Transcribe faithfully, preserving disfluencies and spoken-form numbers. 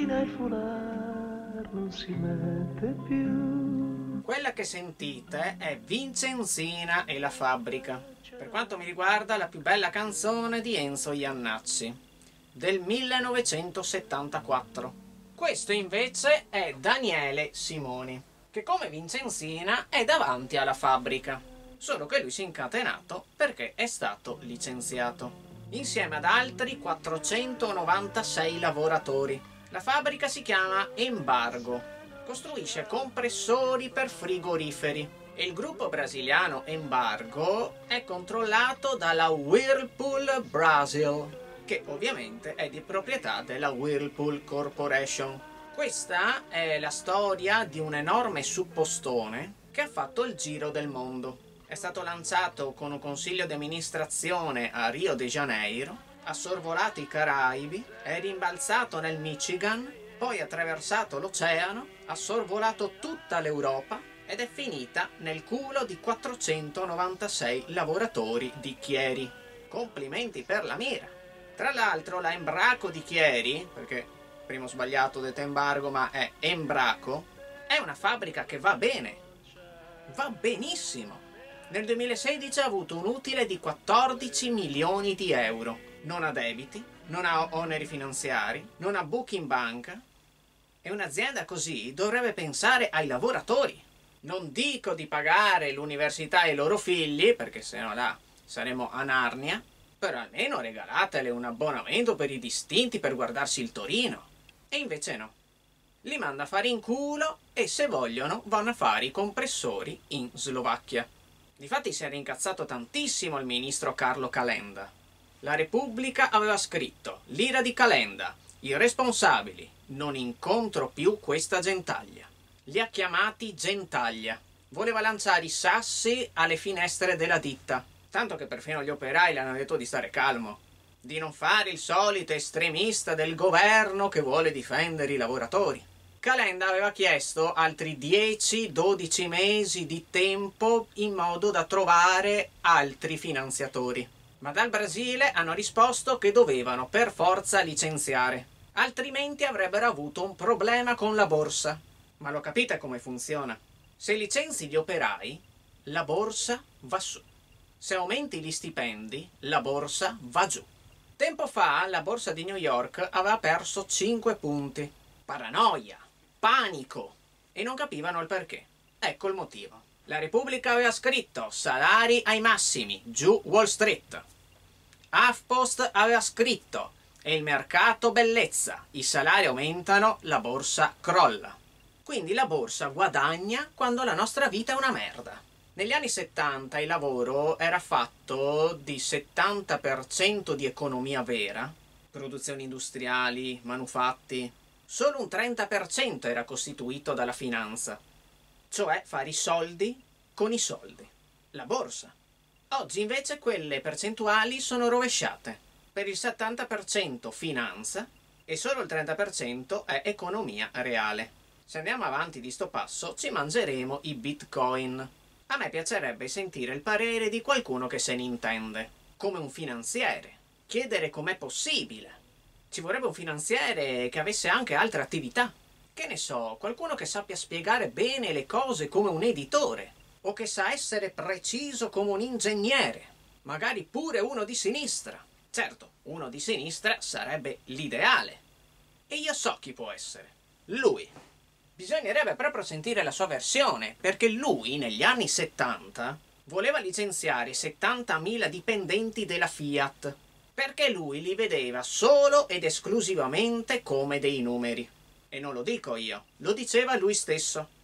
benzina al foulard non si mette più. Quella che sentite è Vincenzina e la fabbrica. Per quanto mi riguarda, la più bella canzone di Enzo Jannacci, del millenovecentosettantaquattro. Questo invece è Daniele Simoni, che come Vincenzina è davanti alla fabbrica, solo che lui si è incatenato perché è stato licenziato, insieme ad altri quattrocentonovantasei lavoratori. La fabbrica si chiama Embargo, costruisce compressori per frigoriferi e il gruppo brasiliano Embargo è controllato dalla Whirlpool Brasil, che ovviamente è di proprietà della Whirlpool Corporation. Questa è la storia di un enorme suppostone che ha fatto il giro del mondo. È stato lanciato con un consiglio di amministrazione a Rio de Janeiro, ha sorvolato i Caraibi, è rimbalzato nel Michigan, poi ha attraversato l'oceano, ha sorvolato tutta l'Europa ed è finita nel culo di quattrocentonovantasei lavoratori di Chieri. Complimenti per la mira! Tra l'altro la Embraco di Chieri, perché prima ho sbagliato, ho detto Embargo, ma è Embraco, è una fabbrica che va bene, va benissimo. Nel duemilasedici ha avuto un utile di quattordici milioni di euro. Non ha debiti, non ha oneri finanziari, non ha buchi in banca. E un'azienda così dovrebbe pensare ai lavoratori. Non dico di pagare l'università ai loro figli, perché sennò là saremo a Narnia, però almeno regalatele un abbonamento per i distinti per guardarsi il Torino. E invece no. Li manda a fare in culo e se vogliono vanno a fare i compressori in Slovacchia. Difatti si era incazzato tantissimo il ministro Carlo Calenda. La Repubblica aveva scritto: l'ira di Calenda, i responsabili, non incontro più questa gentaglia. Li ha chiamati gentaglia. Voleva lanciare i sassi alle finestre della ditta, tanto che perfino gli operai le hanno detto di stare calmo, di non fare il solito estremista del governo che vuole difendere i lavoratori. Calenda aveva chiesto altri dieci dodici mesi di tempo in modo da trovare altri finanziatori. Ma dal Brasile hanno risposto che dovevano per forza licenziare, altrimenti avrebbero avuto un problema con la borsa. Ma lo capite come funziona? Se licenzi gli operai, la borsa va su. Se aumenti gli stipendi, la borsa va giù. Tempo fa la borsa di New York aveva perso cinque punti. Paranoia, panico, e non capivano il perché. Ecco il motivo. La Repubblica aveva scritto: salari ai massimi, giù Wall Street. HuffPost aveva scritto: è il mercato bellezza, i salari aumentano, la borsa crolla. Quindi la borsa guadagna quando la nostra vita è una merda. Negli anni settanta il lavoro era fatto di settanta per cento di economia vera, produzioni industriali, manufatti. Solo un trenta per cento era costituito dalla finanza, cioè fare i soldi con i soldi, la borsa. Oggi invece quelle percentuali sono rovesciate. Per il settanta per cento finanza e solo il trenta per cento è economia reale. Se andiamo avanti di sto passo ci mangeremo i bitcoin. A me piacerebbe sentire il parere di qualcuno che se ne intende, come un finanziere, chiedere com'è possibile. Ci vorrebbe un finanziere che avesse anche altre attività. Che ne so, qualcuno che sappia spiegare bene le cose come un editore, o che sa essere preciso come un ingegnere, magari pure uno di sinistra. Certo, uno di sinistra sarebbe l'ideale. E io so chi può essere. Lui. Bisognerebbe proprio sentire la sua versione, perché lui, negli anni settanta, voleva licenziare settantamila dipendenti della Fiat, perché lui li vedeva solo ed esclusivamente come dei numeri. E non lo dico io, lo diceva lui stesso.